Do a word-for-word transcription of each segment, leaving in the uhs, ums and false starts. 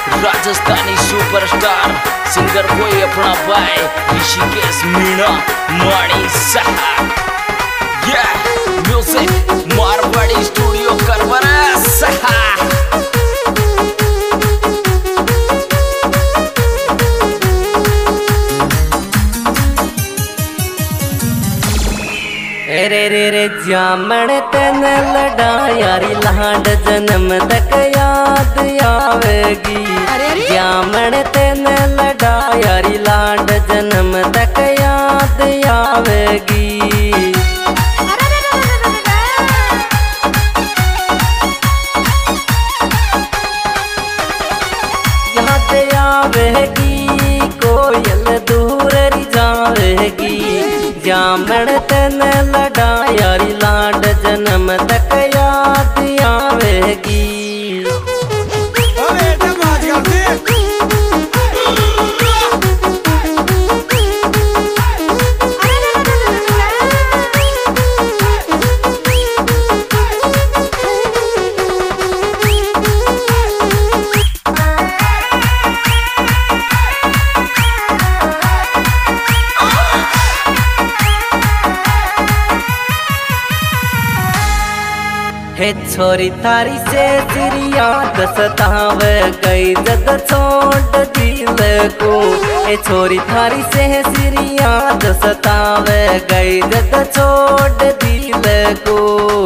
Rajasthani superstar singer कोई अपना भाई ऋषिकेश मीणा माणी साहब। ये म्यूजिक मारवाड़ी स्टूडियो करवरा साहब। रे रे रे जामण तेन लड़ा यारी लाड जन्म तक याद आवेगी। जामण तेन लड़ा यारी लाड जन्म तक याद आवेगी। याद आवेगी कोयल दूर जावेगी। जामण तेन लड़ा यारी लाड जन्म तक याद आवेगी। हे छोरी थारी से सिरिया दसताव गई जद छोड़ दिल को। हे छोरी थारी से सिरिया दसताव गई जद छोड़ दिल को।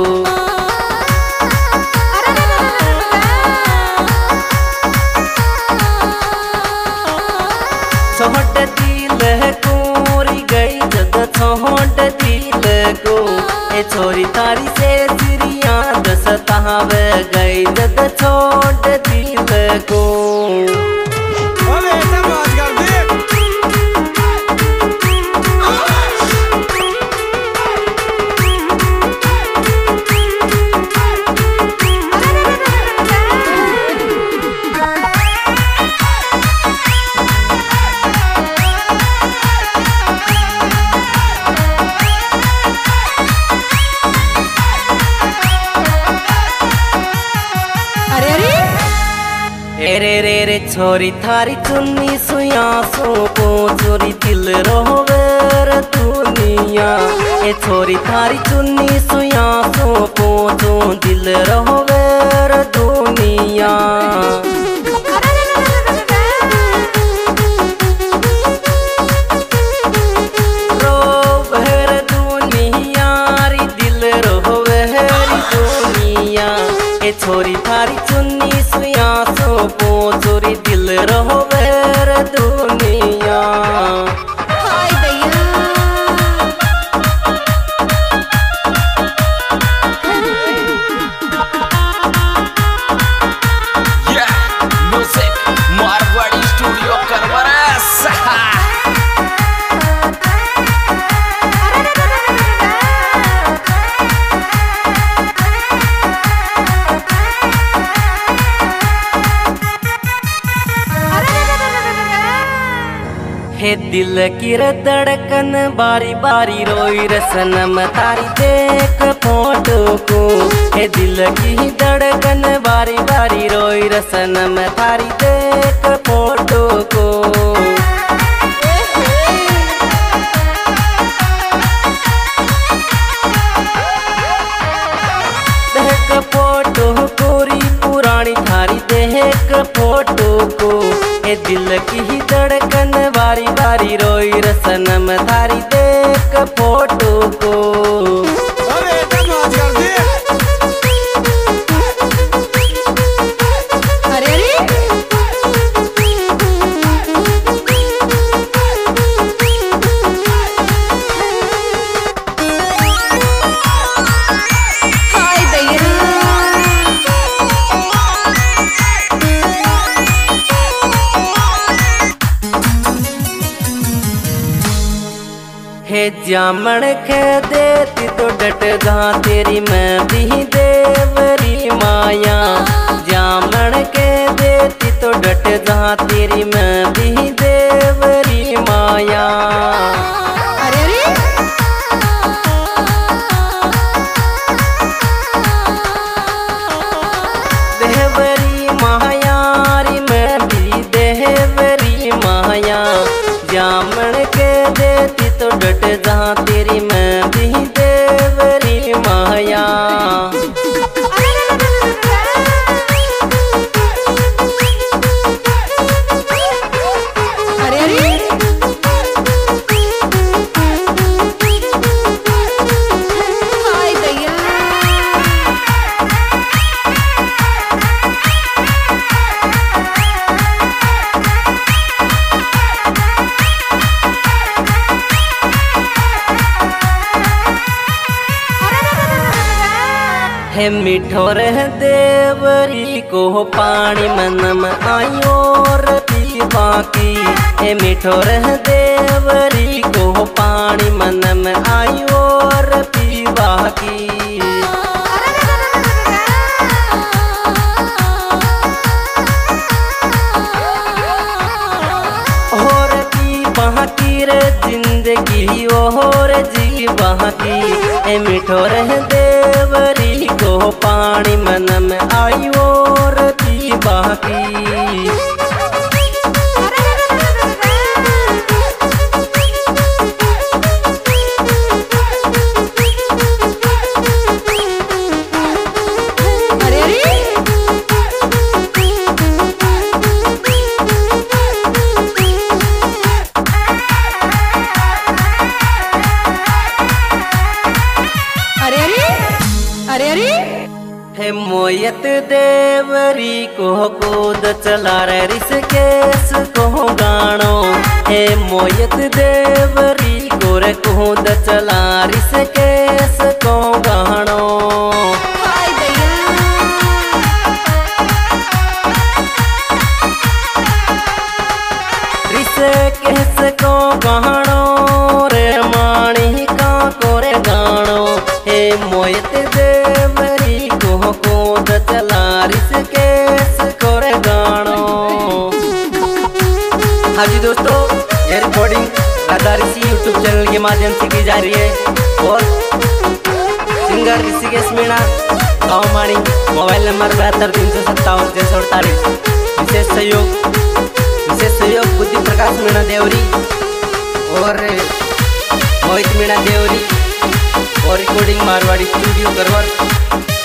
छोड़ दिल कोरी गई जद छोड़ दिल को। हे छोरी थारी से सताव गई जद छोड़ दिल को। रे रे रे छोरी थारी चुन्नी सुया सो को चोरी दिल रोवेर दुनिया। ए छोरी थारी चुन्नी सुया सो को चो दिल रोवेर दुनिया। रोवेर दुनिया री दिल रोवेर दुनिया। ए छोरी थारी चुन्नी सुया को चोरी दिल रोवेर दुनिया। Yeah, music मारवाड़ी स्टूडियो करवरा साहब। हे दिल की धड़कन बारी बारी रोई रसनम तारी देख फोटो को। हे दिल की धड़कन बारी बारी रोई रसनम तारी देख फोटो को। देख फोटो कोरी पुरानी थारी देख फोटो को। हे दिल की धड़कन बारी बारी रोई रसनम थारी देख फोटो को। हे जामण के देती तो डट गा तेरी मैं भी देवरी माया। जामण के देती तो डट गा तेरी मैं भी देवरी माया। देवरी माया री मैं भी जहाँ तेरी मैं भी देवरी माया। हे मिठोर देवरी को पानी मनम आयो रे पीवा की। हे मिठोर देवरी को पानी मनम आयो रे पीवा की। और पीवा की रे जिंदगी और जीवा की। हे मिठोर देवरी को पानी मन में आई और पीवा की। हे मोयत देवरी को कूद चला रे ऋषिकेश को गाणो। हे मोयत देवरी को रे कूद चला ऋषिकेश को गाणो। ऋषिकेश को गाणो रे माणी का को रे गाणो। हे मोयत देवरी को कूद चला ऋषिकेश को रे गाणो। हाँ जी दोस्तों, ये recording Radha Rishi YouTube channel के माध्यम से की जा रही है और सिंगर ऋषिकेश मीणा गाँव माणी, मोबाइल नंबर बहत्तर तीन सौ सत्तावन छः सौ अड़तालीस। विशेष सहयोग विशेष सहयोग बुद्धि प्रकाश मीणा देवरी और मोहित मीणा देवरी और रिकॉर्डिंग मारवाड़ी स्टूडियो करवर।